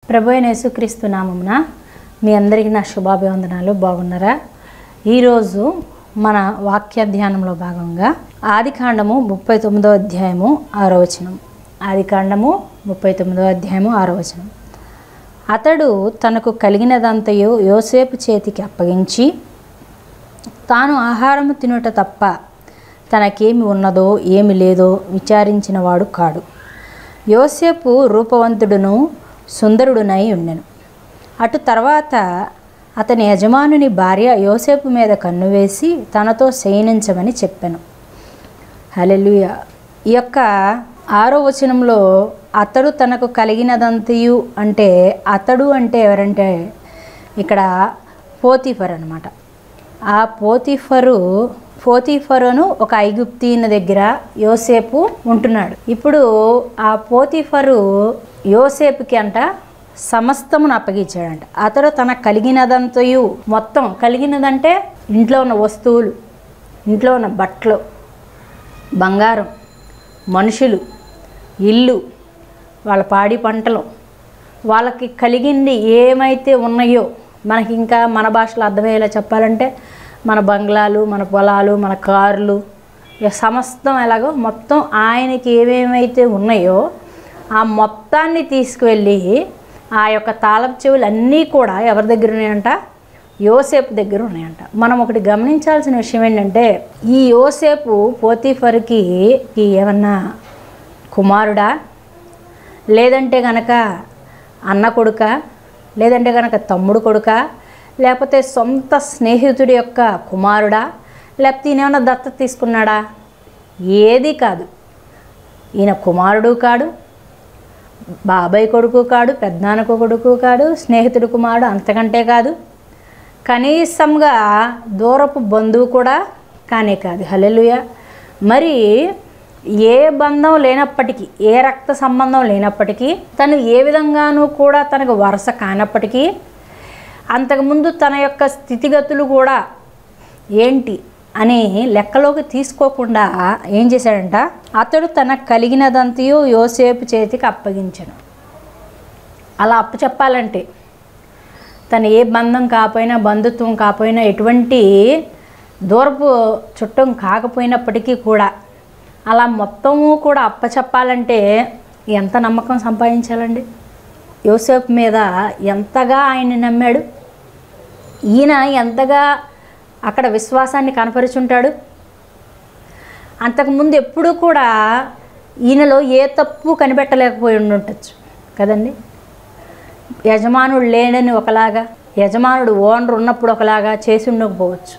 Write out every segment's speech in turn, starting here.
ప్రభు అయిన యేసుక్రీస్తు నామమున మీ అందరికీ నా శుభాభివందనాలు. బాగున్నారా? ఈరోజు మన వాక్య ధ్యానంలో భాగంగా ఆదికాండము 39వ అధ్యాయము 6వ వచనం. ఆదికాండము 39వ అధ్యాయము 6వ వచనం. అతడు తనకు కలిగినదంతయు యోసేపు చేతికి అప్పగించి తాను ఆహారము తినుట తప్ప తనకేమి ఉన్నదో ఏమి లేదో విచారించిన వాడు కాడు. యోసేపు రూపవంతుడును సుందరుడునై ఉండెను. అటు తర్వాత అతని యజమానుని భార్య యోసేపు మీద కన్ను వేసి తనతో శయనించమని చెప్పాను. హల్లెలూయా. ఈ యొక్క 6వ వచనంలో అతడు తనకు కలిగినదంతయు అంటే అతడు అంటే ఎవరంటే ఇక్కడ పోతీఫర్ అన్నమాట. ఆ పోతీఫరును ఒక ఐగుప్తీయుని దగ్గర యోసేపు ఉంటున్నాడు. ఇప్పుడు ఆ పోతీఫరు యోసేపుకి అంట సమస్తమును అప్పగించాడంట. అతడు తనకు కలిగినదంతయు, మొత్తం కలిగినదంటే ఇంట్లో ఉన్న వస్తువులు, ఇంట్లో ఉన్న బట్టలు, బంగారం, మనుషులు, ఇల్లు, వాళ్ళ పాడి పంటలు, వాళ్ళకి కలిగింది ఏమైతే ఉన్నాయో, మనకి ఇంకా మన భాషలో అర్థమయ్యేలా చెప్పాలంటే మన బంగ్లాలు, మన పొలాలు, మన కార్లు, సమస్తం ఎలాగో మొత్తం ఆయనకి ఏమేమైతే ఉన్నాయో ఆ మొత్తాన్ని తీసుకువెళ్ళి ఆ యొక్క తాళపు చెవులు అన్నీ కూడా ఎవరి దగ్గర ఉన్నాయంట? యోసేపు దగ్గర ఉన్నాయంట. మనం ఒకటి గమనించాల్సిన విషయం ఏంటంటే ఈ యోసేపు పోతీఫర్కి ఏమన్నా కుమారుడా, లేదంటే గనక అన్న కొడుక, లేదంటే గనక తమ్ముడు కొడుక, లేకపోతే సొంత స్నేహితుడి యొక్క కుమారుడా, లేకపోతే ఈయన ఏమన్నా దత్తత తీసుకున్నాడా? ఏది కాదు. ఈయన కుమారుడు కాడు, బాబాయ్ కొడుకు కాడు, పెద్దనాన్న కొడుకు కాడు, స్నేహితుడి కుమారుడు అంతకంటే కాదు, కనీసంగా దూరపు బంధువు కూడా కానే కాదు. హల్లెలూయా. మరి ఏ బంధం లేనప్పటికీ, ఏ రక్త సంబంధం లేనప్పటికీ, తను ఏ విధంగానూ కూడా తనకు వరుస కానప్పటికీ, అంతకుముందు తన యొక్క స్థితిగతులు కూడా ఏంటి అని లెక్కలోకి తీసుకోకుండా ఏం చేశాడంట? అతడు తనకు కలిగినదంతయు యోసేపు చేతికి అప్పగించాను. అలా అప్పచెప్పాలంటే తను ఏ బంధం కాకపోయినా, బంధుత్వం కాకపోయినా, ఎటువంటి దూరపు చుట్టం కాకపోయినప్పటికీ కూడా అలా మొత్తము కూడా అప్పచెప్పాలంటే ఎంత నమ్మకం సంపాదించాలండి? యోసేపు మీద ఎంతగా ఆయన్ని నమ్మాడు, ఈయన ఎంతగా అక్కడ విశ్వాసాన్ని కనపరుచుంటాడు. అంతకుముందు ఎప్పుడూ కూడా ఈయనలో ఏ తప్పు కనిపెట్టలేకపోయి ఉండొచ్చు కదండి. యజమానుడు లేడని ఒకలాగా, యజమానుడు ఓనర్ ఉన్నప్పుడు ఒకలాగా చేసి ఉండకపోవచ్చు.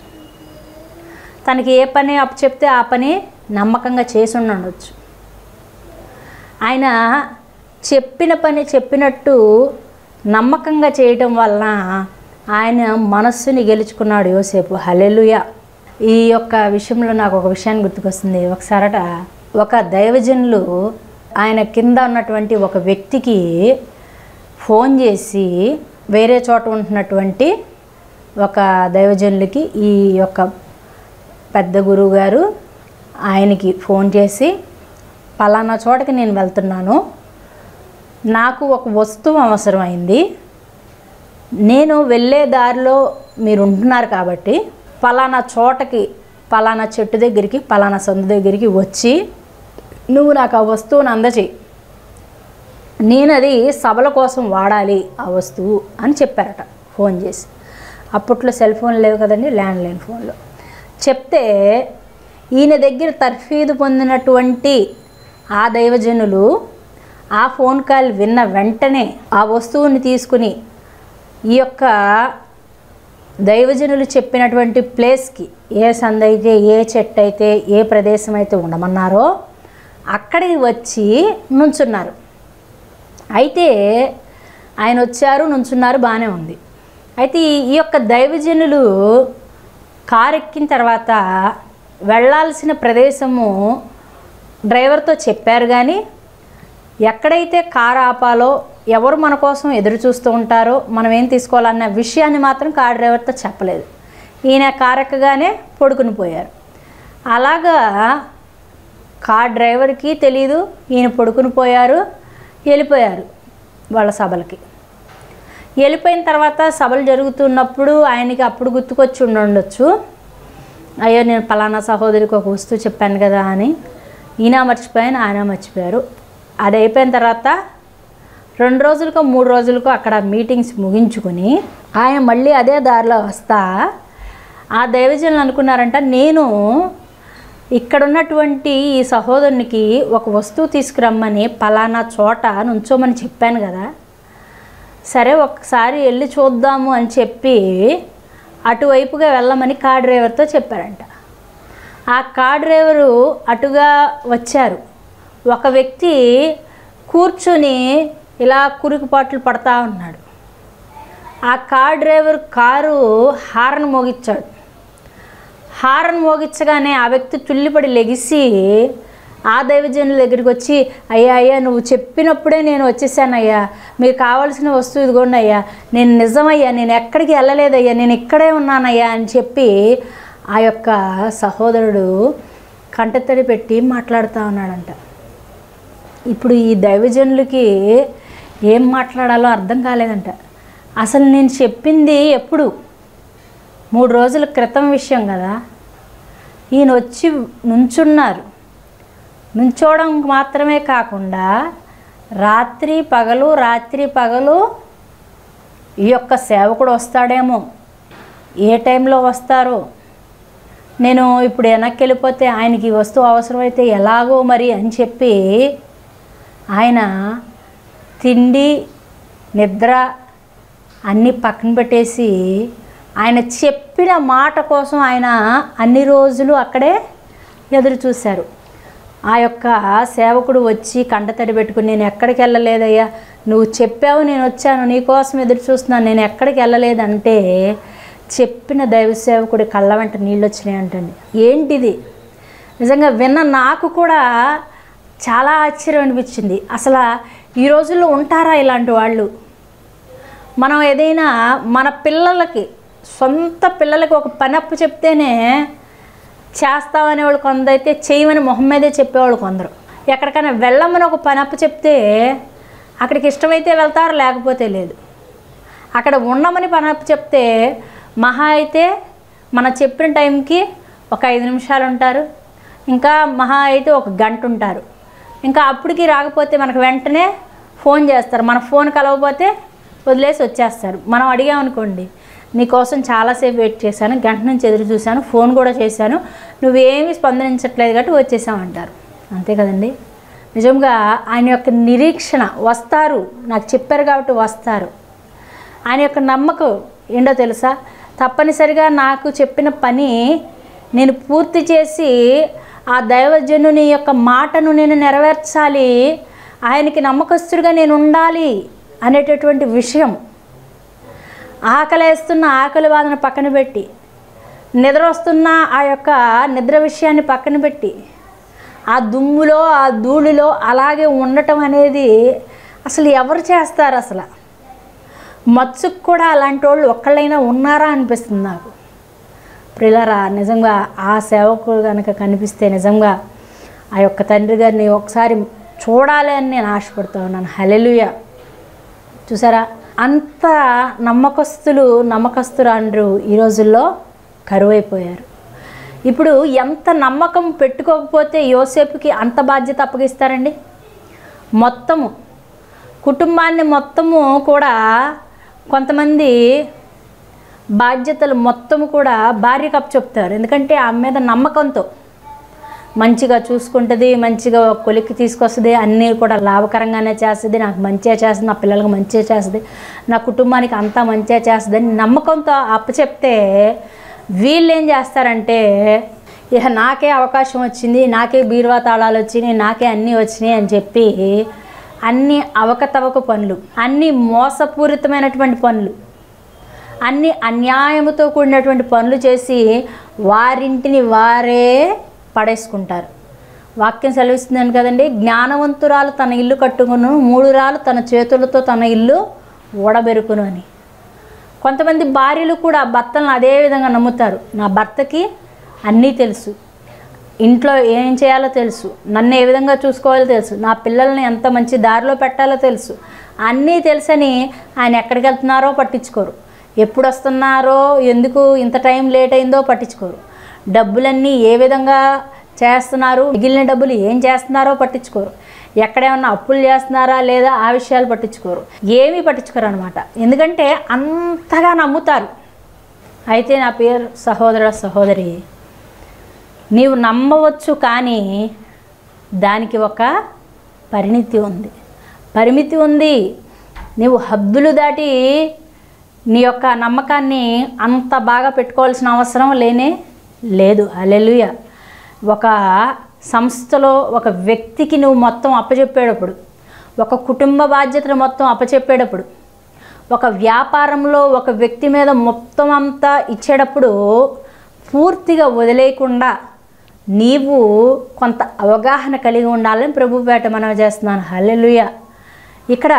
తనకి ఏ పని అప్పచెప్తే ఆ పని నమ్మకంగా చేసి ఉండవచ్చు. ఆయన చెప్పిన పని చెప్పినట్టు నమ్మకంగా చేయటం వలన ఆయన మనస్సుని గెలుచుకున్నాడు యోసేపు. హల్లెలూయా. ఈ యొక్క విషయంలో నాకు ఒక విషయాన్ని గుర్తుకొస్తుంది. ఒకసారట ఒక దైవజనులు ఆయన కింద ఉన్నటువంటి ఒక వ్యక్తికి ఫోన్ చేసి వేరే చోట ఉంటున్నటువంటి ఒక దైవజనులకి ఈ యొక్క పెద్ద గురువు గారు ఆయనకి ఫోన్ చేసి, పలానా చోటకి నేను వెళ్తున్నాను, నాకు ఒక వస్తువు అవసరమైంది, నేను వెళ్ళే దారిలో మీరు ఉంటున్నారు కాబట్టి పలానా చోటకి, పలానా చెట్టు దగ్గరికి, పలానా సందు దగ్గరికి వచ్చి నువ్వు నాకు ఆ వస్తువుని అందచేయి, నేను అది సభల కోసం వాడాలి ఆ వస్తువు అని చెప్పారట ఫోన్ చేసి. అప్పట్లో సెల్ ఫోన్ లేవు కదండి, ల్యాండ్లైన్ ఫోన్లో చెప్తే ఈయన దగ్గర తర్ఫీదు పొందినటువంటి ఆ దైవజనులు ఆ ఫోన్ కాల్ విన్న వెంటనే ఆ వస్తువుని తీసుకుని ఈ యొక్క దైవజనులు చెప్పినటువంటి ప్లేస్కి, ఏ సందు అయితే, ఏ చెట్టు అయితే, ఏ ప్రదేశం అయితే ఉండమన్నారో అక్కడికి వచ్చి నుంచున్నారు. అయితే ఆయన వచ్చారు, నుంచున్నారు, బాగానే ఉంది. అయితే ఈ యొక్క దైవజనులు కారు ఎక్కిన తర్వాత వెళ్ళాల్సిన ప్రదేశము డ్రైవర్తో చెప్పారు, కానీ ఎక్కడైతే కారు ఆపాలో, ఎవరు మన కోసం ఎదురు చూస్తూ ఉంటారో, మనం ఏం తీసుకోవాలన్న విషయాన్ని మాత్రం కార్ డ్రైవర్తో చెప్పలేదు. ఈయన కారు ఎక్కగానే పడుకుని పోయారు. అలాగా కార్ డ్రైవర్కి తెలీదు, ఈయన పడుకుని పోయారు, వెళ్ళిపోయారు వాళ్ళ సభలకి. వెళ్ళిపోయిన తర్వాత సభలు జరుగుతున్నప్పుడు ఆయనకి అప్పుడు గుర్తుకొచ్చి ఉండొచ్చు, అయ్యో నేను పలానా సహోదరికి ఒక వస్తువు చెప్పాను కదా అని. ఈయన మర్చిపోయాను, ఆయన మర్చిపోయారు. అది అయిపోయిన తర్వాత 2 రోజులకో 3 రోజులకో అక్కడ మీటింగ్స్ ముగించుకొని ఆయన మళ్ళీ అదే దారిలో వస్తా ఆ దైవజనులు అనుకున్నారంట, నేను ఇక్కడ ఉన్నటువంటి ఈ సహోదరునికి ఒక వస్తువు తీసుకురమ్మని పలానా చోట నుంచోమని చెప్పాను కదా, సరే ఒకసారి వెళ్ళి చూద్దాము అని చెప్పి అటువైపుగా వెళ్ళమని కార్ డ్రైవర్తో చెప్పారంట. ఆ కార్ డ్రైవరు అటుగా వచ్చారు. ఒక వ్యక్తి కూర్చుని ఇలా కురికిపాట్లు పడతా ఉన్నాడు. ఆ కార్ డ్రైవర్ కారు హారన్ మోగించాడు. హారన్ మోగించగానే ఆ వ్యక్తి తుల్లిపడి లెగిసి ఆ దైవజనుల దగ్గరికి వచ్చి, అయ్యా అయ్యా నువ్వు చెప్పినప్పుడే నేను వచ్చేసానయ్యా, మీకు కావాల్సిన వస్తువు ఇదిగోండి అయ్యా, నేను నిజమయ్యా, నేను ఎక్కడికి వెళ్ళలేదయ్యా, నేను ఇక్కడే ఉన్నానయ్యా అని చెప్పి ఆ యొక్క సహోదరుడు కంటతడి పెట్టి మాట్లాడుతూ ఉన్నాడంట. ఇప్పుడు ఈ దైవజనులకి ఏం మాట్లాడాలో అర్థం కాలేదంట. అసలు నేను చెప్పింది ఎప్పుడు 3 రోజుల క్రితం విషయం కదా. ఈయన వచ్చి నుంచున్నారు. నుంచోవడం మాత్రమే కాకుండా రాత్రి పగలు ఈ యొక్క సేవకుడు వస్తాడేమో, ఏ టైంలో వస్తారో, నేను ఇప్పుడు వెనక్కి వెళ్ళిపోతే ఆయనకి ఈ వస్తువు అవసరమైతే ఎలాగో మరి అని చెప్పి ఆయన తిండి నిద్ర అన్నీ పక్కన పెట్టేసి ఆయన చెప్పిన మాట కోసం ఆయన అన్ని రోజులు అక్కడే ఎదురు చూశారు. ఆ యొక్క సేవకుడు వచ్చి కంటతడి పెట్టుకుని, నేను ఎక్కడికి వెళ్ళలేదయ్యా, నువ్వు చెప్పావు నేను వచ్చాను, నీకోసం ఎదురు చూస్తున్నాను, నేను ఎక్కడికి వెళ్ళలేదంటే చెప్పిన దైవ సేవకుడి కళ్ళ వెంట నీళ్ళు వచ్చినాయి అంటండి. ఏంటిది నిజంగా విన్న నాకు కూడా చాలా ఆశ్చర్యం అనిపించింది. అసలు ఈ రోజుల్లో ఉంటారా ఇలాంటి వాళ్ళు? మనం ఏదైనా మన పిల్లలకి, సొంత పిల్లలకి ఒక పని అప్పు చెప్తేనే చేస్తామనేవాళ్ళు కొందరు, అయితే చేయమని మొహం మీదే చెప్పేవాళ్ళు కొందరు. ఎక్కడికైనా వెళ్ళమని ఒక పని అప్పు చెప్తే అక్కడికి ఇష్టమైతే వెళ్తారు, లేకపోతే లేదు. అక్కడ ఉండమని పని అప్పు చెప్తే మహా అయితే మనం చెప్పిన టైంకి ఒక 5 నిమిషాలు ఉంటారు, ఇంకా మహా అయితే ఒక గంట ఉంటారు. ఇంకా అప్పటికి రాకపోతే మనకు వెంటనే ఫోన్ చేస్తారు. మన ఫోన్ కలవకపోతే వదిలేసి వచ్చేస్తారు. మనం అడిగామనుకోండి, నీకోసం చాలాసేపు వెయిట్ చేశాను, గంట నుంచి ఎదురు చూశాను, ఫోన్ కూడా చేశాను, నువ్వేమీ స్పందించట్లేదు కాబట్టి వచ్చేసామంటారు. అంతే కదండి. నిజంగా ఆయన యొక్క నిరీక్షణ, వస్తారు నాకు చెప్పారు కాబట్టి వస్తారు. ఆయన యొక్క నమ్మకం ఏంటో తెలుసా? తప్పనిసరిగా నాకు చెప్పిన పని నేను పూర్తి చేసి ఆ దైవజనుని యొక్క మాటను నేను నెరవేర్చాలి, ఆయనకి నమ్మకస్తుడిగా నేను ఉండాలి అనేటటువంటి విషయం. ఆకలేస్తున్న ఆకలి బాధను పక్కన పెట్టి, నిద్ర వస్తున్న ఆ యొక్క నిద్ర విషయాన్ని పక్కన పెట్టి, ఆ దుమ్ములో ఆ ధూళిలో అలాగే ఉండటం అనేది అసలు ఎవరు చేస్తారు? అసలు మత్సుకు కూడా అలాంటి వాళ్ళు ఒక్కళ్ళైనా ఉన్నారా అనిపిస్తుంది నాకు. ప్రియులారా, నిజంగా ఆ సేవకుడు కనుక కనిపిస్తే నిజంగా ఆ యొక్క తండ్రి గారిని ఒకసారి చూడాలి అని నేను ఆశపడుతూ ఉన్నాను. హల్లెలూయా. చూసారా, అంత నమ్మకస్తురాండ్రు ఈ రోజుల్లో కరువైపోయారు. ఇప్పుడు ఎంత నమ్మకం పెట్టుకోకపోతే యోసేపుకి అంత బాధ్యత అప్పగిస్తారండి? మొత్తము కుటుంబాన్ని మొత్తము కూడా, కొంతమంది బాధ్యతలు మొత్తము కూడా భార్యకు అప్పచెప్తారు. ఎందుకంటే ఆమె మీద నమ్మకంతో మంచిగా చూసుకుంటుంది, మంచిగా కొలిక్కి తీసుకొస్తుంది, అన్నీ కూడా లాభకరంగానే చేస్తుంది, నాకు మంచిగా చేస్తుంది, నా పిల్లలకు మంచిగా చేస్తుంది, నా కుటుంబానికి అంతా మంచిగా చేస్తుంది అని నమ్మకంతో అప్పచెప్తే వీళ్ళు ఏం చేస్తారంటే, ఇక నాకే అవకాశం వచ్చింది, నాకే బీరువా తాళాలు వచ్చినాయి, నాకే అన్నీ వచ్చినాయి అని చెప్పి అన్ని అవకతవక పనులు, అన్ని మోసపూరితమైనటువంటి పనులు, అన్ని అన్యాయముతో కూడినటువంటి పనులు చేసి వారింటిని వారే పడేసుకుంటారు. వాక్యం సెలవిస్తుందని కదండి, జ్ఞానవంతురాలు తన ఇల్లు కట్టుకును, 3 రాళ్ళు తన చేతులతో తన ఇల్లు ఓడబెరుకును అని. కొంతమంది భార్యలు కూడా భర్తలను అదే విధంగా నమ్ముతారు. నా భర్తకి అన్నీ తెలుసు, ఇంట్లో ఏం చేయాలో తెలుసు, నన్ను ఏ విధంగా చూసుకోవాలో తెలుసు, నా పిల్లల్ని ఎంత మంచి దారిలో పెట్టాలో తెలుసు, అన్నీ తెలుసని ఆయన ఎక్కడికి వెళ్తున్నారో పట్టించుకోరు, ఎప్పుడు వస్తున్నారో, ఎందుకు ఇంత టైం లేట్ అయిందో పట్టించుకోరు, డబ్బులన్నీ ఏ విధంగా చేస్తున్నారు, మిగిలిన డబ్బులు ఏం చేస్తున్నారో పట్టించుకోరు, ఎక్కడేమన్నా అప్పులు చేస్తున్నారా లేదా ఆ విషయాలు పట్టించుకోరు, ఏమీ పట్టించుకోరు అనమాట. ఎందుకంటే అంతగా నమ్ముతారు. అయితే నా పేరు సహోదర సహోదరి, నీవు నమ్మవచ్చు, కానీ దానికి ఒక పరిమితి ఉంది. నీవు హద్దులు దాటి నీ యొక్క నమ్మకాన్ని అంత బాగా పెట్టుకోవాల్సిన అవసరం లేదు. హల్లెలూయా. ఒక సంస్థలో ఒక వ్యక్తికి నువ్వు మొత్తం అప్పచెప్పేటప్పుడు, ఒక కుటుంబ బాధ్యతలు మొత్తం అప్పచెప్పేటప్పుడు, ఒక వ్యాపారంలో ఒక వ్యక్తి మీద మొత్తం అంతా ఇచ్చేటప్పుడు పూర్తిగా వదిలేయకుండా నీవు కొంత అవగాహన కలిగి ఉండాలని ప్రభుపేట మనం చేస్తున్నాను. హల్లెలూయా. ఇక్కడ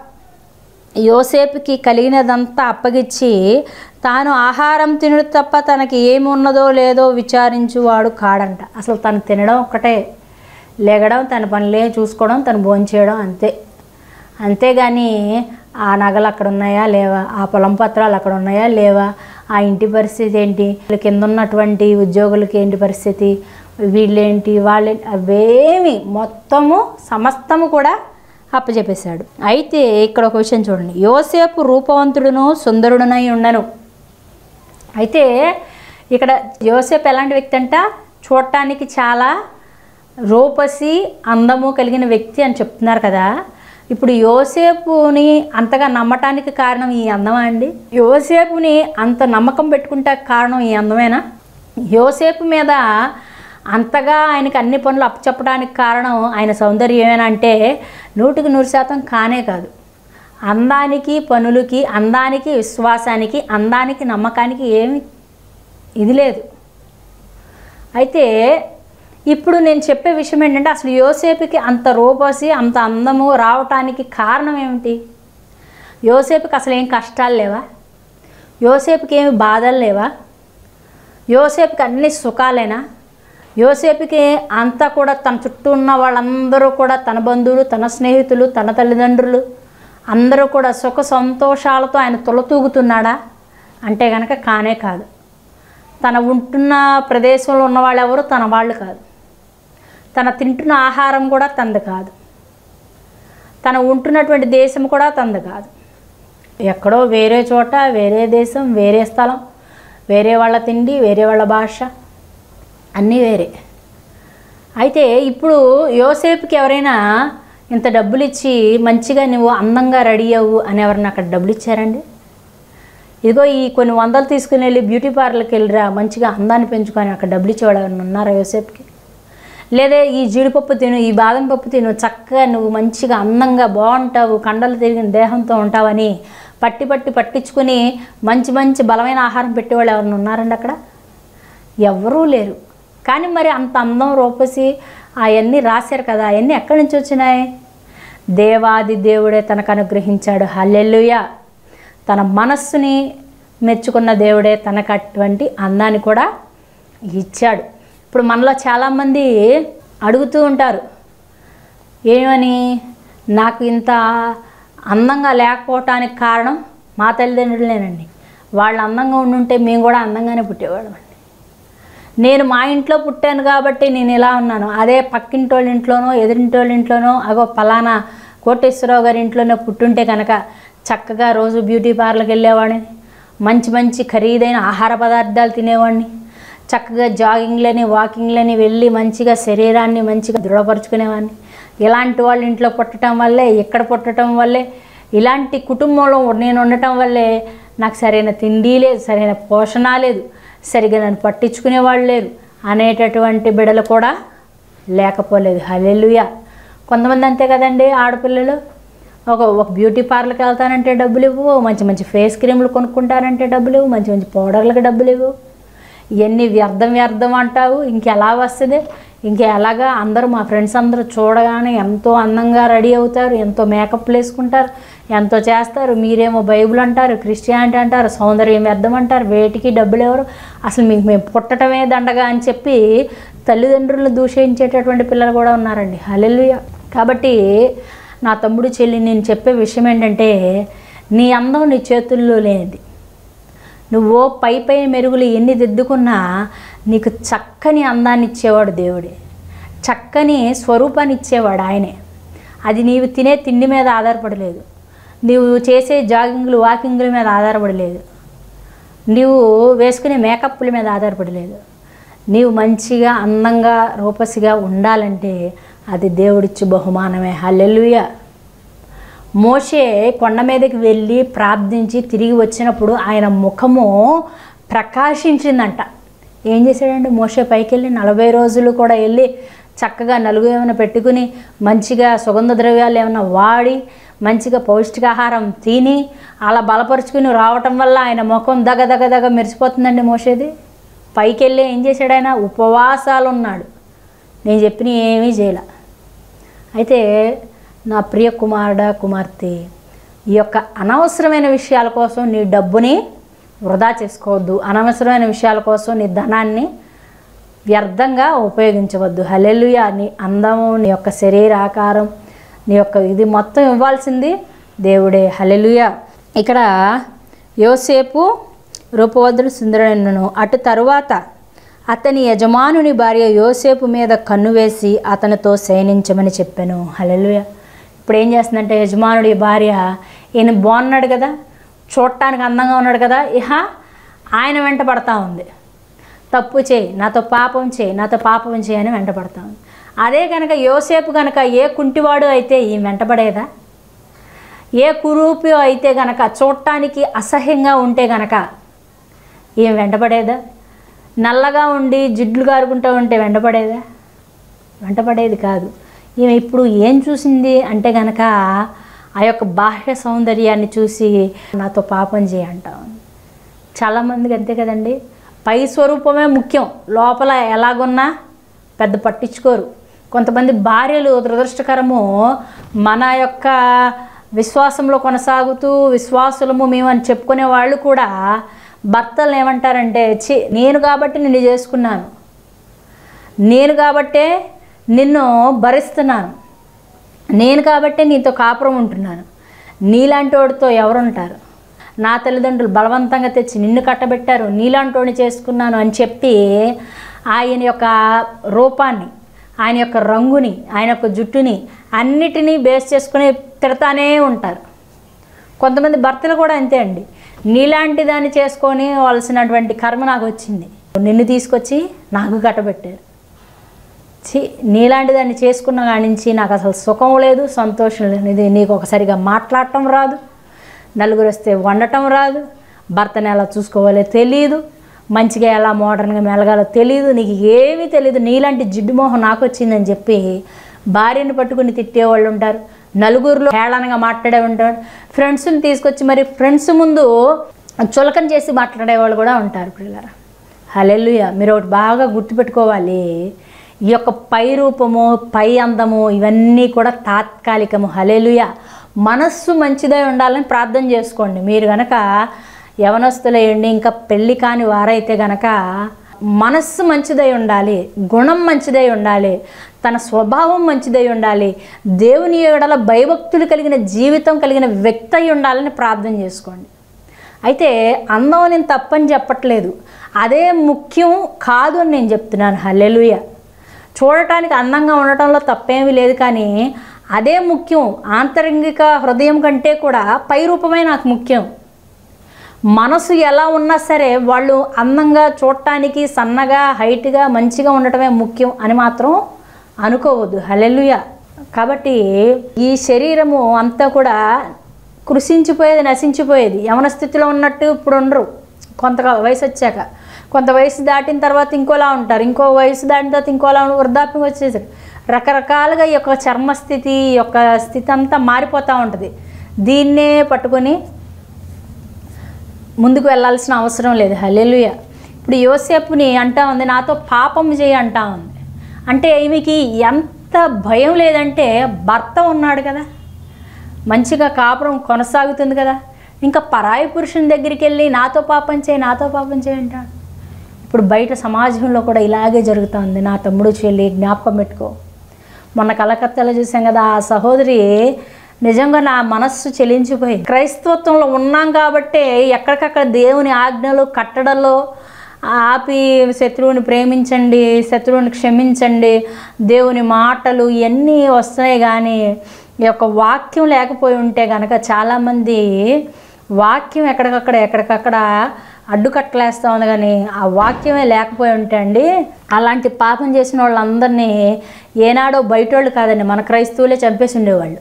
యోసేపుకి కలిగినదంతా అప్పగిచ్చి తాను ఆహారం తినడు తప్ప తనకి ఏమి ఉన్నదో లేదో విచారించువాడు కాడంట. అసలు తను తినడం ఒక్కటే, లేగడం, తన పనులే చూసుకోవడం, తను భోంచేయడం, అంతేగాని ఆ నగలు అక్కడ ఉన్నాయా లేవా, ఆ పొలం పత్రాలు అక్కడ ఉన్నాయా లేవా, ఆ ఇంటి పరిస్థితి ఏంటి, కింద ఉన్నటువంటి ఉద్యోగులకి ఏంటి పరిస్థితి, వీళ్ళేంటి వాళ్ళేంటి, అవేమి మొత్తము సమస్తము కూడా అప్పచెప్పేశాడు. అయితే ఇక్కడ ఒక విషయం చూడండి, యోసేపు రూపవంతుడును సుందరుడునై ఉండను. అయితే ఇక్కడ యోసేపు ఎలాంటి వ్యక్తి అంట, చూడటానికి చాలా రూపసి అందము కలిగిన వ్యక్తి అని చెప్తున్నారు కదా. ఇప్పుడు యోసేపుని అంతగా నమ్మటానికి కారణం ఈ అందమా అండి? యోసేపుని అంత నమ్మకం పెట్టుకుంటే కారణం ఈ అందమేనా? యోసేపు మీద అంతగా ఆయనకి అన్ని పనులు అప్పచెప్పడానికి కారణం ఆయన సౌందర్యమేనా అంటే 100% కానే కాదు. అందానికి, పనులకి, అందానికి, విశ్వాసానికి, అందానికి, నమ్మకానికి ఏమి ఇది లేదు. అయితే ఇప్పుడు నేను చెప్పే విషయం ఏంటంటే, అసలు యోసేపుకి అంత రూపసి, అంత అందము రావటానికి కారణం ఏమిటి? యోసేపుకి అసలు ఏం కష్టాలు లేవా? యోసేపుకి ఏమి బాధలు లేవా? యోసేపుకి అన్ని సుఖాలేనా? యోసేపుకి అంతా కూడా తన చుట్టూ ఉన్న వాళ్ళందరూ కూడా, తన బంధువులు, తన స్నేహితులు, తన తల్లిదండ్రులు అందరూ కూడా సుఖ సంతోషాలతో ఆయన తొలతూగుతున్నాడా అంటే కనుక కానే కాదు. తన ఉంటున్న ప్రదేశంలో ఉన్న వాళ్ళు ఎవరు తన వాళ్ళు కాదు. తన తింటున్న ఆహారం కూడా తనది కాదు. తన ఉంటున్నటువంటి దేశం కూడా తనది కాదు. ఎక్కడో వేరే చోట, వేరే దేశం, వేరే స్థలం, వేరే వాళ్ళ తిండి, వేరే వాళ్ళ భాష, అన్నీ వేరే. అయితే ఇప్పుడు యోసేపుకి ఎవరైనా ఇంత డబ్బులు ఇచ్చి మంచిగా నువ్వు అందంగా రెడీ అవ్వు అని ఎవరైనా అక్కడ డబ్బులు ఇచ్చారండి? ఇదిగో ఈ కొన్ని వందలు తీసుకుని వెళ్ళి బ్యూటీ పార్లర్కి వెళ్ళిరా, మంచిగా అందాన్ని పెంచుకొని అక్కడ డబ్బులు ఇచ్చేవాడు ఎవరైనా ఉన్నారా యోసేపుకి? లేదా ఈ జీడిపప్పు తిను, ఈ బాదం పప్పు తిను, చక్కగా నువ్వు మంచిగా అందంగా బాగుంటావు, కండలు తిరిగిన దేహంతో ఉంటావని పట్టించుకుని మంచి మంచి బలమైన ఆహారం పెట్టేవాళ్ళు ఎవరైనా ఉన్నారండి అక్కడ? ఎవరూ లేరు. కానీ మరి అంత అందం రూపసి అవన్నీ రాశారు కదా, అవన్నీ ఎక్కడి నుంచి వచ్చినాయి? దేవాది దేవుడే తనకు అనుగ్రహించాడు. హల్లెలూయా. తన మనస్సుని మెచ్చుకున్న దేవుడే తనకు అటువంటి అందాన్ని కూడా ఇచ్చాడు. ఇప్పుడు మనలో చాలామంది అడుగుతూ ఉంటారు, ఏమని, నాకు ఇంత అందంగా లేకపోవటానికి కారణం మా తల్లిదండ్రులేనండి, వాళ్ళు అందంగా ఉండుంటే మేము కూడా అందంగానే పుట్టేవాళ్ళం అండి. నేను మా ఇంట్లో పుట్టాను కాబట్టి నేను ఇలా ఉన్నాను, అదే పక్కింటోళ్ళ ఇంట్లోనో ఎదురింటోళ్ళ ఇంట్లోనో అగో పలానా కోటేశ్వరరావు గారి ఇంట్లోనే పుట్టుంటే కనుక చక్కగా రోజు బ్యూటీ పార్లర్కి వెళ్ళేవాడిని, మంచి మంచి ఖరీదైన ఆహార పదార్థాలు తినేవాడిని, చక్కగా జాగింగ్లని వాకింగ్లని వెళ్ళి మంచిగా శరీరాన్ని మంచిగా దృఢపరుచుకునేవాడిని. ఇలాంటి వాళ్ళ ఇంట్లో పుట్టడం వల్లే, ఇక్కడ పుట్టడం వల్లే, ఇలాంటి కుటుంబంలో నేను ఉండటం వల్లే నాకు సరైన తిండి లేదు, సరైన పోషణ లేదు, సరిగా నన్ను పట్టించుకునేవాళ్ళు లేరు అనేటటువంటి బిడలు కూడా లేకపోలేదు. హల్లెలూయా. కొంతమంది అంతే కదండి, ఆడపిల్లలు ఒక బ్యూటీ పార్లర్కి వెళ్తానంటే డబ్బులు ఇవ్వు, మంచి మంచి ఫేస్ క్రీములు కొనుక్కుంటారంటే డబ్బులు ఇవ్వు, మంచి మంచి పౌడర్లకు డబ్బులు ఇవ్వు, ఇవన్నీ వ్యర్థం అంటావు, ఇంకెలా వస్తుంది, ఇంకెలాగా అందరూ మా ఫ్రెండ్స్ అందరూ చూడగానే ఎంతో అందంగా రెడీ అవుతారు, ఎంతో మేకప్ వేసుకుంటారు, ఎంతో చేస్తారు, మీరేమో బైబుల్ అంటారు, క్రిస్టియానిటీ అంటారు, సౌందర్యం వ్యర్థం అంటారు, వేటికి డబ్బులు ఎవరు, అసలు మీకు మేము పుట్టడమే దండగా అని చెప్పి తల్లిదండ్రులను దూషించేటటువంటి పిల్లలు కూడా ఉన్నారండి. హల్లెలూయా. కాబట్టి నా తమ్ముడు చెల్లి నేను చెప్పే విషయం ఏంటంటే, నీ అందం నీ చేతుల్లో లేనిది. నువ్వు పై పై మెరుగులు ఎన్ని దిద్దుకున్నా నీకు చక్కని అందాన్ని ఇచ్చేవాడు దేవుడే, చక్కని స్వరూపాన్ని ఇచ్చేవాడు ఆయనే. అది నీవు తినే తిండి మీద ఆధారపడలేదు, నీవు చేసే జాగింగ్లు వాకింగ్ల మీద ఆధారపడలేదు, నీవు వేసుకునే మేకప్ల మీద ఆధారపడలేదు. నీవు మంచిగా అందంగా రూపసిగా ఉండాలంటే అది దేవుడిచ్చి బహుమానమే. హల్లెలూయా. మోషే కొండ మీదకి వెళ్ళి ప్రార్థించి తిరిగి వచ్చినప్పుడు ఆయన ముఖము ప్రకాశించిందంట. ఏం చేశాడండి మోషే? పైకి వెళ్ళి 40 రోజులు కూడా వెళ్ళి చక్కగా నలుగు ఏమైనా పెట్టుకుని మంచిగా సుగంధ ద్రవ్యాలు ఏమైనా వాడి మంచిగా పౌష్టికాహారం తిని అలా బలపరుచుకుని రావటం వల్ల ఆయన ముఖం దగ మెరిసిపోతుందండి మోషేది. పైకి వెళ్ళి ఏం చేశాడు? ఆయన ఉపవాసాలు ఉన్నాడు. నేను చెప్పిన ఏమీ చేయలే. అయితే నా ప్రియ కుమారుడా కుమార్తె, ఈ యొక్క అనవసరమైన విషయాల కోసం నీ డబ్బుని వృధా చేసుకోవద్దు, అనవసరమైన విషయాల కోసం నీ ధనాన్ని వ్యర్థంగా ఉపయోగించవద్దు. హల్లెలూయా. నీ అందము, నీ యొక్క శరీర ఆకారం, నీ యొక్క ఇది మొత్తం ఇవ్వాల్సింది దేవుడే. హల్లెలూయా. ఇక్కడ యోసేపు రూపవద్రుడు సుందరుడైనను. అటు తరువాత అతని యజమానుని భార్య యోసేపు మీద కన్ను వేసి అతనితో శయనించమని చెప్పాను. హల్లెలూయా. ఇప్పుడు ఏం చేస్తుందంటే యజమానుడి భార్య, ఈయన బాగున్నాడు కదా, చూడటానికి అందంగా ఉన్నాడు కదా, ఆయన వెంట పడతా ఉంది. తప్పు చేయి, నాతో పాపం చేయి, నాతో పాపం చేయి అని వెంట పడతా ఉంది. అదే కనుక యోసేపు కనుక ఏ కుంటివాడు అయితే ఈ వెంటపడేదా? ఏ కురూపి అయితే గనక చూడటానికి అసహ్యంగా ఉంటే గనక ఏం వెంటపడేదా? నల్లగా ఉండి జిడ్లు గారుకుంటూ ఉంటే వెంటపడేదా? వెంటపడేది కాదు. ఈమె ఇప్పుడు ఏం చూసింది అంటే గనక ఆ యొక్క బాహ్య సౌందర్యాన్ని చూసి నాతో పాపం చేయంటాం. చాలామందికి అంతే కదండి, పై స్వరూపమే ముఖ్యం, లోపల ఎలాగున్నా పెద్ద పట్టించుకోరు. కొంతమంది భార్యలు దురదృష్టకరము, మన యొక్క విశ్వాసంలో కొనసాగుతూ విశ్వాసులము మేము అని చెప్పుకునే వాళ్ళు కూడా భర్తలు ఏమంటారంటే, నేను కాబట్టి నిన్ను చేసుకున్నాను, నేను కాబట్టే నిన్ను భరిస్తున్నాను, నేను కాబట్టే నీతో కాపురం ఉంటున్నాను, నీలాంటి వాడితో ఎవరుంటారు? నా తల్లిదండ్రులు బలవంతంగా తెచ్చి నిన్ను కట్టబెట్టారు, నీలాంటి వాడిని చేసుకున్నాను అని చెప్పి ఆయన యొక్క రూపాన్ని, ఆయన యొక్క రంగుని, ఆయన యొక్క జుట్టుని అన్నిటినీ బేస్ చేసుకుని తిడతానే ఉంటారు. కొంతమంది భర్తలు కూడా అంతే అండి, నీలాంటి దాన్ని చేసుకొని వలసినటువంటి కర్మ నాకు వచ్చింది, నిన్ను తీసుకొచ్చి నాకు కట్టబెట్టారు, నీలాంటి దాన్ని చేసుకున్న కాడి నుంచి నాకు అసలు సుఖం లేదు, సంతోషం లేదు, ఇది నీకు ఒకసారిగా మాట్లాడటం రాదు, నలుగురు వస్తే వండటం రాదు, భర్తను ఎలా చూసుకోవాలో తెలియదు, మంచిగా ఎలా మోడర్న్గా మెలగాలో తెలియదు, నీకు ఏమీ తెలియదు, నీలాంటి జిడ్డు మొహం నాకు వచ్చిందని చెప్పి భార్యను పట్టుకుని తిట్టేవాళ్ళు ఉంటారు, నలుగురిలో హేళనగా మాట్లాడే ఉంటాడు, ఫ్రెండ్స్ని తీసుకొచ్చి మరి ఫ్రెండ్స్ ముందు చులకన చేసి మాట్లాడేవాళ్ళు కూడా ఉంటారు. పిల్లరా హల్లెలూయా. మీరు ఒకటి బాగా గుర్తుపెట్టుకోవాలి, ఈ యొక్క పై రూపము, పై అందము ఇవన్నీ కూడా తాత్కాలికము. హల్లెలూయా. మనస్సు మంచిదై ఉండాలని ప్రార్థన చేసుకోండి. మీరు గనక యవనస్తులేయండి, ఇంకా పెళ్ళి కాని వారైతే గనక మనస్సు మంచిదై ఉండాలి, గుణం మంచిదై ఉండాలి, తన స్వభావం మంచిదై ఉండాలి, దేవుని ఎడల భయభక్తులు కలిగిన జీవితం కలిగిన వ్యక్తి అయి ఉండాలని ప్రార్థన చేసుకోండి. అయితే అందం నేను తప్పని చెప్పట్లేదు, అదే ముఖ్యం కాదు అని నేను చెప్తున్నాను. హల్లెలూయా. చూడటానికి అందంగా ఉండటంలో తప్పేమీ లేదు, కానీ అదే ముఖ్యం. ఆంతరంగిక హృదయం కంటే కూడా పై రూపమే నాకు ముఖ్యం. మనసు ఎలా ఉన్నా సరే వాళ్ళు అందంగా చూడటానికి సన్నగా హైట్గా మంచిగా ఉండటమే ముఖ్యం అని మాత్రం అనుకోవద్దు. హల్లెలూయా. కాబట్టి ఈ శరీరము అంతా కూడా కృషించిపోయేది, నశించిపోయేది. యవన స్థితిలో ఉన్నట్టు ఇప్పుడు ఉండరు. కొంత వయసు వచ్చాక, కొంత వయసు దాటిన తర్వాత ఇంకోలా ఉంటారు, ఇంకో వయసు దాటిన తర్వాత ఇంకోలా వృద్ధాప్యం వచ్చేసారు. రకరకాలుగా ఈ యొక్క చర్మస్థితి, ఈ యొక్క స్థితి అంతా మారిపోతూ ఉంటుంది. దీన్నే పట్టుకొని ముందుకు వెళ్ళాల్సిన అవసరం లేదు. హల్లెలూయా. ఇప్పుడు యోసేపుని అంటా ఉంది, నాతో పాపం చేయి అంటా ఉంది. అంటే ఈమెకి ఎంత భయం లేదంటే, భర్త ఉన్నాడు కదా, మంచిగా కాపురం కొనసాగుతుంది కదా, ఇంకా పరాయి పురుషుని దగ్గరికి వెళ్ళి నాతో పాపం చేయి, నాతో పాపం చేయి అంటాడు. ఇప్పుడు బయట సమాజంలో కూడా ఇలాగే జరుగుతుంది. నా తమ్ముడు చెల్లి జ్ఞాపకం పెట్టుకో, మొన్న కలకత్తాలో చూసాం కదా, ఆ సహోదరి నిజంగా నా మనస్సు చెలించిపోయింది. క్రైస్తవత్వంలో ఉన్నాం కాబట్టి ఎక్కడికక్కడ దేవుని ఆజ్ఞలు కట్టడలో ఆపి శత్రువుని ప్రేమించండి, శత్రువుని క్షమించండి, దేవుని మాటలు ఇవన్నీ వస్తున్నాయి. కానీ ఈ యొక్క వాక్యం లేకపోయి ఉంటే కనుక చాలామంది వాక్యం ఎక్కడికక్కడ అడ్డుకట్టలేస్తూ ఉంది. కానీ ఆ వాక్యమే లేకపోయి ఉంటే అండి అలాంటి పాపం చేసిన వాళ్ళందరినీ ఏనాడో బయట వాళ్ళు కాదండి, మన క్రైస్తవులే చంపేసి ఉండేవాళ్ళు.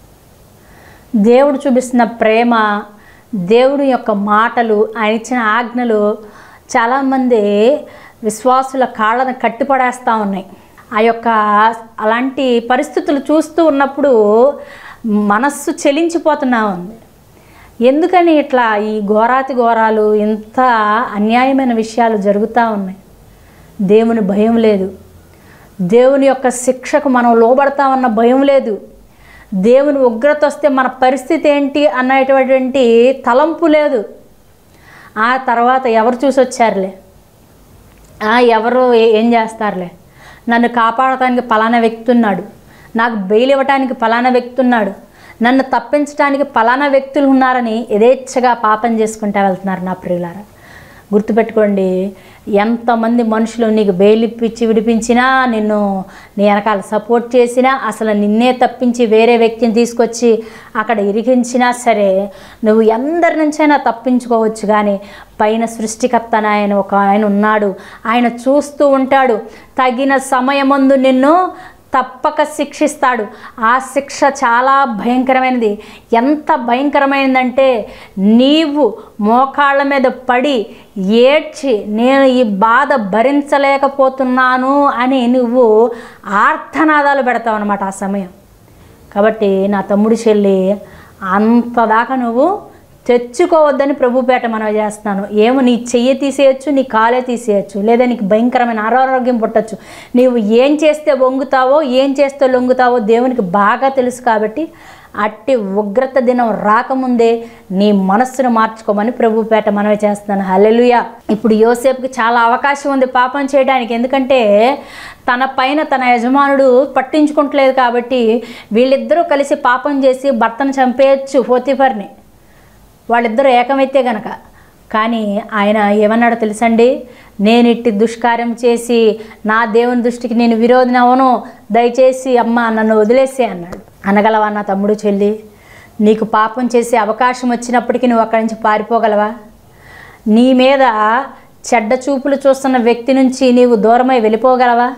దేవుడు చూపిస్తున్న ప్రేమ, దేవుడి యొక్క మాటలు, ఆయన ఇచ్చిన ఆజ్ఞలు చాలామంది విశ్వాసుల కాళ్ళను కట్టిపడేస్తూ ఉన్నాయి. ఆ యొక్క అలాంటి పరిస్థితులు చూస్తూ ఉన్నప్పుడు మనస్సు చెలించిపోతున్నా ఉంది. ఎందుకని ఇట్లా ఈ ఘోరాతి ఘోరాలు, ఇంత అన్యాయమైన విషయాలు జరుగుతూ ఉన్నాయి? దేవుని భయం లేదు, దేవుని యొక్క శిక్షకు మనం లోబడతామన్న భయం లేదు, దేవుని ఉగ్రత వస్తే మన పరిస్థితి ఏంటి అన్నటువంటి తలంపు లేదు. ఆ తర్వాత ఎవరు చూసి వచ్చారులే, ఎవరు ఏం చేస్తారులే, నన్ను కాపాడటానికి పలానా వ్యక్తి ఉన్నాడు, నాకు బెయిల్ ఇవ్వటానికి పలానా వ్యక్తి ఉన్నాడు, నన్ను తప్పించడానికి పలానా వ్యక్తులు ఉన్నారని యథేచ్ఛగా పాపం చేసుకుంటూ వెళ్తున్నారు. నా ప్రియులారా, గుర్తుపెట్టుకోండి, ఎంతమంది మనుషులు నీకు బెయిల్ ఇప్పించి విడిపించినా, నిన్ను నీ వెనకాల సపోర్ట్ చేసినా, అసలు నిన్నే తప్పించి వేరే వ్యక్తిని తీసుకొచ్చి అక్కడ ఇరికించినా సరే, నువ్వు ఎందరి నుంచైనా తప్పించుకోవచ్చు. కానీ పైన సృష్టికర్త ఆయన ఒక ఆయన ఉన్నాడు, ఆయన చూస్తూ ఉంటాడు. తగిన సమయమందు నిన్ను తప్పక శిక్షిస్తాడు. ఆ శిక్ష చాలా భయంకరమైనది. ఎంత భయంకరమైనదంటే, నీవు మోకాళ్ళ మీద పడి ఏడ్చి నేను ఈ బాధ భరించలేకపోతున్నాను అని నువ్వు ఆర్తనాదాలు పెడతావు అన్నమాట ఆ సమయం. కాబట్టి నా తమ్ముడి చెల్లి, అంతదాకా నువ్వు తెచ్చుకోవద్దని ప్రభుపేట మనం చేస్తున్నాను. ఏమో నీ చెయ్యి తీసేయచ్చు, నీ కాలే తీసేయచ్చు, లేదా నీకు భయంకరమైన అనారోగ్యం పుట్టచ్చు. నీవు ఏం చేస్తే వంగుతావో, ఏం చేస్తే లొంగుతావో దేవునికి బాగా తెలుసు. కాబట్టి అట్టి ఉగ్రత దినం రాకముందే నీ మనస్సును మార్చుకోమని ప్రభుపేట మనవి చేస్తున్నాను. హల్లెలూయా. ఇప్పుడు యోసేపుకి చాలా అవకాశం ఉంది పాపం చేయడానికి. ఎందుకంటే తన పైన తన యజమానుడు పట్టించుకుంటలేదు కాబట్టి వీళ్ళిద్దరూ కలిసి పాపం చేసి భర్తను చంపేయచ్చు పోతీఫర్ని, వాళ్ళిద్దరూ ఏకమైతే గనక. కానీ ఆయన ఏమన్నాడో తెలుసండి, నేను ఇట్టి దుష్కార్యం చేసి నా దేవుని దృష్టికి నేను విరోధిని అవను, దయచేసి అమ్మ నన్ను వదిలేసే అన్నాడు. అనగలవా నా తమ్ముడు చెల్లి? నీకు పాపం చేసే అవకాశం వచ్చినప్పటికీ నువ్వు అక్కడి నుంచి పారిపోగలవా? నీ మీద చెడ్డ చూపులు చూస్తున్న వ్యక్తి నుంచి నీవు దూరమై వెళ్ళిపోగలవా?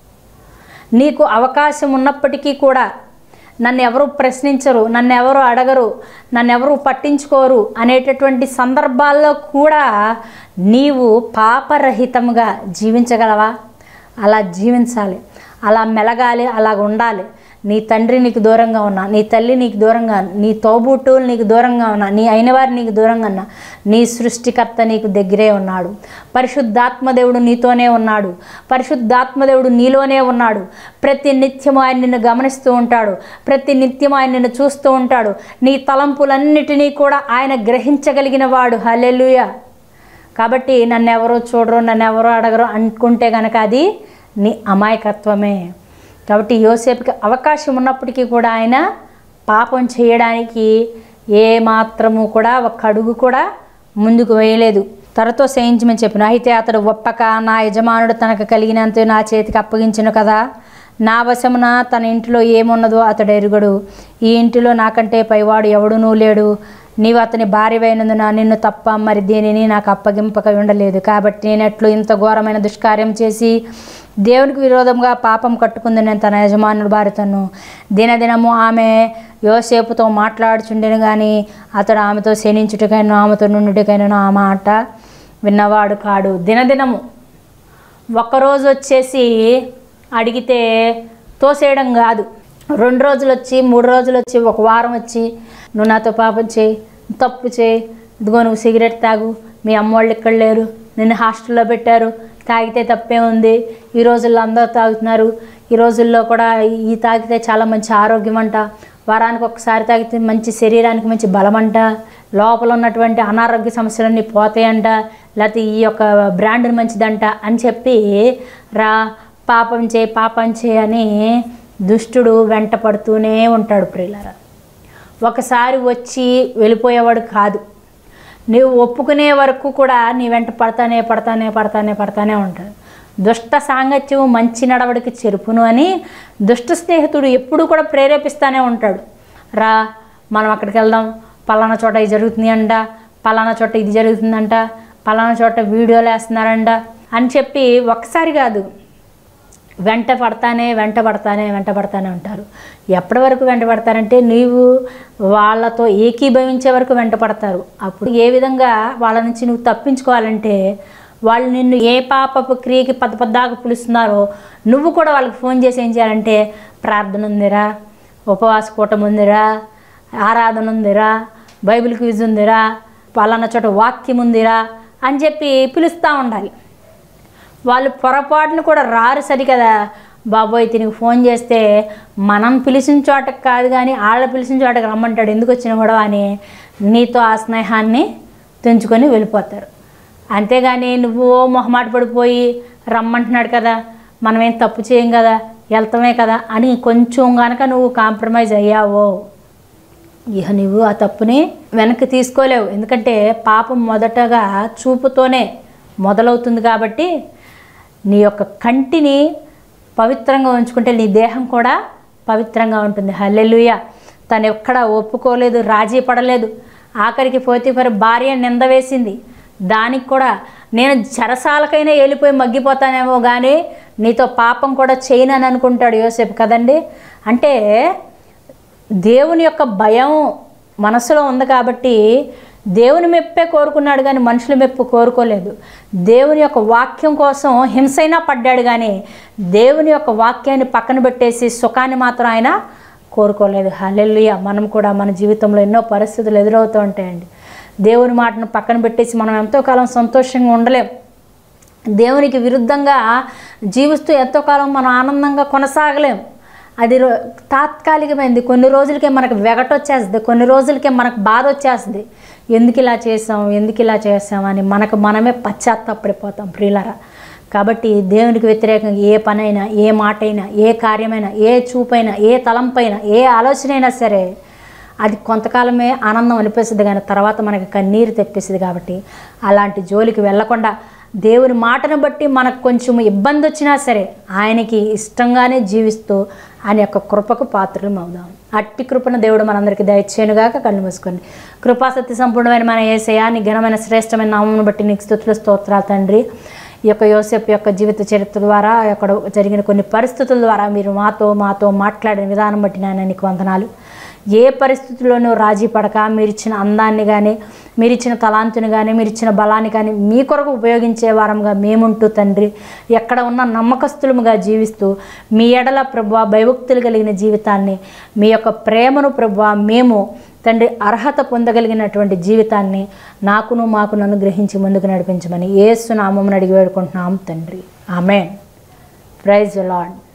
నీకు అవకాశం ఉన్నప్పటికీ కూడా నన్ను ఎవరు ప్రశ్నించరు, నన్ను ఎవరు అడగరు, నన్ను ఎవరు పట్టించుకోరు అనేటటువంటి సందర్భాల్లో కూడా నీవు పాపరహితంగా జీవించగలవా? అలా జీవించాలి, అలా మెలగాలి, అలా ఉండాలి. నీ తండ్రి నీకు దూరంగా ఉన్నా, నీ తల్లి నీకు దూరంగా, నీ తోబుట్టువులు నీకు దూరంగా ఉన్నా, నీ అయినవారు నీకు దూరంగా ఉన్నా, నీ సృష్టికర్త నీకు దగ్గరే ఉన్నాడు. పరిశుద్ధాత్మదేవుడు నీతోనే ఉన్నాడు, పరిశుద్ధాత్మదేవుడు నీలోనే ఉన్నాడు. ప్రతి నిత్యం ఆయన నిన్ను గమనిస్తూ ఉంటాడు, ప్రతి నిత్యం ఆయన నిన్ను చూస్తూ ఉంటాడు. నీ తలంపులన్నిటినీ కూడా ఆయన గ్రహించగలిగిన వాడు. హల్లెలూయా. కాబట్టి నన్ను ఎవరో చూడరు, నన్ను ఎవరో అడగరు అనుకుంటే కనుక అది నీ అమాయకత్వమే. కాబట్టి యోసేపుకి అవకాశం ఉన్నప్పటికీ కూడా ఆయన పాపం చేయడానికి ఏమాత్రము కూడా ఒక అడుగు కూడా ముందుకు వేయలేదు. తనతో చేయించమని చెప్పిన. అయితే అతడు ఒప్పక, నా యజమానుడు తనకు కలిగినంత నా చేతికి అప్పగించను కదా, నా వశమున తన ఇంటిలో ఏమున్నదో అతడు ఎరుగడు, ఈ ఇంటిలో నాకంటే పైవాడు ఎవడునూ లేడు. నీవు అతని భార్యవైనందున నిన్ను తప్ప మరి దేనిని నాకు అప్పగింపక ఉండలేదు. కాబట్టి నేనెట్లు ఇంత ఘోరమైన దుష్కార్యం చేసి దేవునికి విరోధంగా పాపం కట్టుకుంది నేను తన యజమానుడు భార్యతను. దినదినము ఆమె యోసేపుతో మాట్లాడుచుండెను, కానీ అతడు ఆమెతో శయనించుటకైనా ఆమెతో నుండుటకైనా ఆ మాట విన్నవాడు కాడు. దినదినము ఒక్కరోజు వచ్చేసి అడిగితే తోసేయడం కాదు, 2 రోజులు వచ్చి, 3 రోజులు వచ్చి, 1 వారం వచ్చి, నువ్వు నాతో పాపం చేయి, తప్పు చేయి, ఇదిగో నువ్వు సిగరెట్ తాగు, మీ అమ్మవాళ్ళు ఇక్కడ లేరు, నిన్ను హాస్టల్లో పెట్టారు, తాగితే తప్పే ఉంది, ఈ రోజుల్లో అందరూ తాగుతున్నారు, ఈ రోజుల్లో కూడా ఈ తాగితే చాలా మంచి ఆరోగ్యం అంట, వారానికి ఒకసారి తాగితే మంచి శరీరానికి మంచి బలం అంట, లోపల ఉన్నటువంటి అనారోగ్య సమస్యలన్నీ పోతాయంట, లేకపోతే ఈ యొక్క బ్రాండ్ మంచిదంట అని చెప్పి రా పాపం చేయి అని దుష్టుడు వెంట పడుతూనే ఉంటాడు ప్రియులారా. ఒకసారి వచ్చి వెళ్ళిపోయేవాడు కాదు. నువ్వు ఒప్పుకునే వరకు కూడా నీ వెంట పడతానే ఉంటాడు. దుష్ట సాంగత్యము మంచి నడవడికి చెరుపును అని దుష్ట స్నేహితుడు ఎప్పుడు కూడా ప్రేరేపిస్తూనే ఉంటాడు. రా మనం అక్కడికి వెళ్దాం, పలానా చోట ఇది జరుగుతుంది అంట, పలానా చోట ఇది జరుగుతుందంట, పలానా చోట వీడియోలు వేస్తున్నారంట అని చెప్పి ఒక్కసారి కాదు, వెంట పడతానే ఉంటారు. ఎప్పటి వరకు వెంట పడతారంటే నీవు వాళ్ళతో ఏకీభవించే వరకు వెంట పడతారు. అప్పుడు ఏ విధంగా వాళ్ళ నుంచి నువ్వు తప్పించుకోవాలంటే, వాళ్ళు నిన్ను ఏ పాపపు క్రియకి పద్దదాకా పిలుస్తున్నారో నువ్వు కూడా వాళ్ళకి ఫోన్ చేసి ఏం చేయాలంటే, ప్రార్థన ఉందిరా, ఉపవాస కూటమి ఉందిరా, ఆరాధన ఉందిరా, బైబిల్ క్విజ్ ఉందిరా, పలానా చోట వాక్యం ఉందిరా అని చెప్పి పిలుస్తూ ఉండాలి. వాళ్ళు పొరపాటును కూడా రారు సరికదా. బాబోయ్ తినికి ఫోన్ చేస్తే మనం పిలిచిన చోటకి కాదు కానీ వాళ్ళ పిలిచిన చోటకి రమ్మంటాడు, ఎందుకు వచ్చిన గొడవ అని నీతో ఆ స్నేహాన్ని తెంచుకొని వెళ్ళిపోతారు. అంతేగాని నువ్వు మొహమాట పడిపోయి రమ్మంటున్నాడు కదా, మనమేం తప్పు చేయం కదా, వెళ్తామే కదా అని కొంచెం కనుక నువ్వు కాంప్రమైజ్ అయ్యావో ఇక నువ్వు ఆ తప్పుని వెనక్కి తీసుకోలేవు. ఎందుకంటే పాపం మొదటగా చూపుతోనే మొదలవుతుంది. కాబట్టి నీ యొక్క కంటిని పవిత్రంగా ఉంచుకుంటే నీ దేహం కూడా పవిత్రంగా ఉంటుంది. హల్లెలూయా. తను ఎక్కడ ఒప్పుకోలేదు, రాజీ పడలేదు. ఆఖరికి పోతీఫరు భార్య నింద వేసింది. దానికి కూడా నేను చెరసాలకైనా వెళ్ళిపోయి మగ్గిపోతానేమో కానీ నీతో పాపం కూడా చేయనని అనుకుంటాడు యోసేపు కదండి. అంటే దేవుని యొక్క భయం మనసులో ఉంది కాబట్టి దేవుని మెప్పే కోరుకున్నాడు కానీ మనుషుల మెప్పు కోరుకోలేదు. దేవుని యొక్క వాక్యం కోసం హింసైనా పడ్డాడు కానీ దేవుని యొక్క వాక్యాన్ని పక్కన పెట్టేసి సుఖాన్ని మాత్రం ఆయన కోరుకోలేదు. హల్లెలూయా. మనం కూడా మన జీవితంలో ఎన్నో పరిస్థితులు ఎదురవుతూ ఉంటాయండి. దేవుని మాటను పక్కన పెట్టేసి మనం ఎంతో కాలం సంతోషంగా ఉండలేం. దేవునికి విరుద్ధంగా జీవిస్తూ ఎంతో కాలం మనం ఆనందంగా కొనసాగలేం. అది తాత్కాలికమైంది. కొన్ని రోజులకే మనకు వెగటొచ్చేస్తుంది, కొన్ని రోజులకే మనకు బాధ వచ్చేస్తుంది. ఎందుకు ఇలా చేసాం అని మనకు మనమే పశ్చాత్తాపడిపోతాం ప్రియులారా. కాబట్టి దేవునికి వ్యతిరేకంగా ఏ పనైనా, ఏ మాటైనా, ఏ కార్యమైనా, ఏ చూపైనా, ఏ తలంపైనా, ఏ ఆలోచన అయినా సరే అది కొంతకాలమే ఆనందం అనిపిస్తుంది కానీ తర్వాత మనకి కన్నీరు తెప్పిస్తుంది. కాబట్టి అలాంటి జోలికి వెళ్ళకుండా దేవుని మాటను బట్టి మనకు కొంచెం ఇబ్బంది వచ్చినా సరే ఆయనకి ఇష్టంగానే జీవిస్తూ ఆయన యొక్క కృపకు పాత్రలు అవుదాం. అట్టి కృపను దేవుడు మనందరికీ దయచేయనుగాక. కళ్ళు మూసుకోండి. కృపాసక్తి సంపూర్ణమైన మన యేసయ్యా, నీ ఘనమైన శ్రేష్టమైన నామమును బట్టి నీకు స్తుతులు స్తోత్రాలు తండ్రి. ఈ యొక్క యోసేపు యొక్క జీవిత చరిత్ర ద్వారా అక్కడ జరిగిన కొన్ని పరిస్థితుల ద్వారా మీరు మాతో మాట్లాడిన విధానం బట్టి నాయన నీకు వందనాలు. ఏ పరిస్థితుల్లోనూ రాజీ పడక మీరిచ్చిన అందాన్ని కానీ, మీరిచ్చిన తలాంతుని కానీ, మీరిచ్చిన బలాన్ని కానీ మీ కొరకు ఉపయోగించే వారంగా మేముంటూ తండ్రి ఎక్కడ ఉన్న నమ్మకస్తులముగా జీవిస్తూ మీ ఎడల ప్రభువా భయభక్తులు కలిగిన జీవితాన్ని, మీ యొక్క ప్రేమను ప్రభువా మేము తండ్రి అర్హత పొందగలిగినటువంటి జీవితాన్ని మాకును అనుగ్రహించి ముందుకు నడిపించమని యేసు నామమున అడిగి వేడుకుంటున్నాం తండ్రి. ఆమేన్. Praise the lord.